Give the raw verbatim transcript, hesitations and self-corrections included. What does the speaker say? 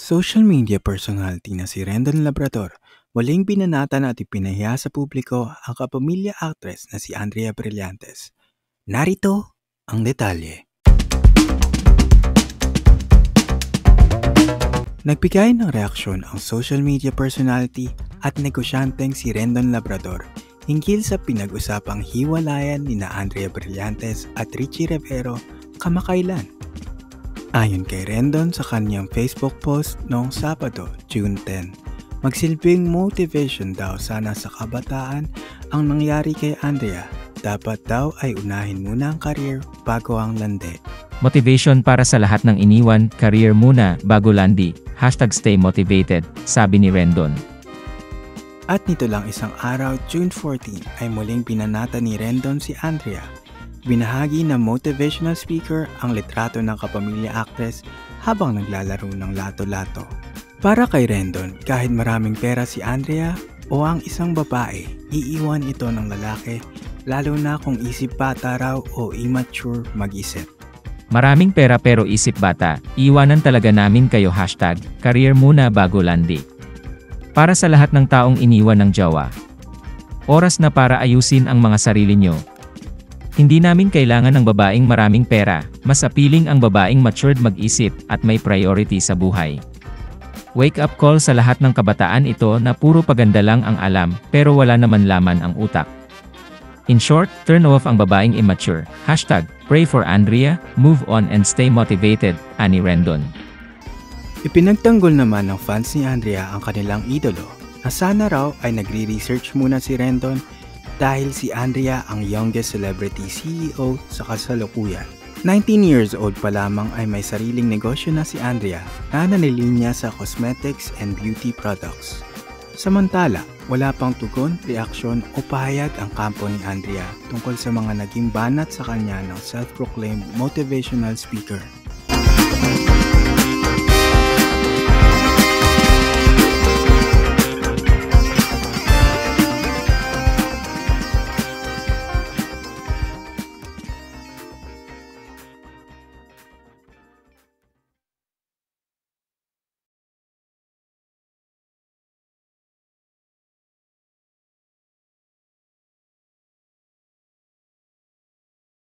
Social media personality na si Rendon Labrador muling binanatan at ipinahiya sa publiko ang kapamilya actress na si Andrea Brillantes. Narito ang detalye. Nagbigay ng reaksyon ang social media personality at negosyanteng si Rendon Labrador hinggil sa pinag-usapang hiwalayan ni na Andrea Brillantes at Richie Rivero kamakailan. Ayon kay Rendon sa kanyang Facebook post noong Sabado, June tenth, magsilbing motivation daw sana sa kabataan ang nangyari kay Andrea. Dapat daw ay unahin muna ang career bago ang landi. Motivation para sa lahat ng iniwan, career muna bago landi. Hashtag stay motivated, sabi ni Rendon. At nito lang isang araw, June fourteenth, ay muling binanata ni Rendon si Andrea. Binahagi ng motivational speaker ang litrato ng kapamilya actress habang naglalaro ng lato-lato. Para kay Rendon, kahit maraming pera si Andrea o ang isang babae, iiwan ito ng lalaki, lalo na kung isip bata raw o immature mag-isip. Maraming pera pero isip bata, iwanan talaga namin kayo. Hashtag career muna bago landi. Para sa lahat ng taong iniwan ng jowa, oras na para ayusin ang mga sarili nyo. Hindi namin kailangan ng babaeng maraming pera, mas appealing ang babaeng matured mag-isip at may priority sa buhay. Wake up call sa lahat ng kabataan ito na puro paganda lang ang alam pero wala naman laman ang utak. In short, turn off ang babaeng immature. Hashtag pray for Andrea, move on and stay motivated, ani Rendon. Ipinagtanggol naman ng fans ni Andrea ang kanilang idolo na sana raw ay nagre-research muna si Rendon dahil si Andrea ang youngest celebrity C E O sa kasalukuyan. nineteen years old pa lamang ay may sariling negosyo na si Andrea na nanilinya sa cosmetics and beauty products. Samantala, wala pang tugon, reaksyon o pahayag ang kampo ni Andrea tungkol sa mga naging banat sa kanya ng self-proclaimed motivational speaker.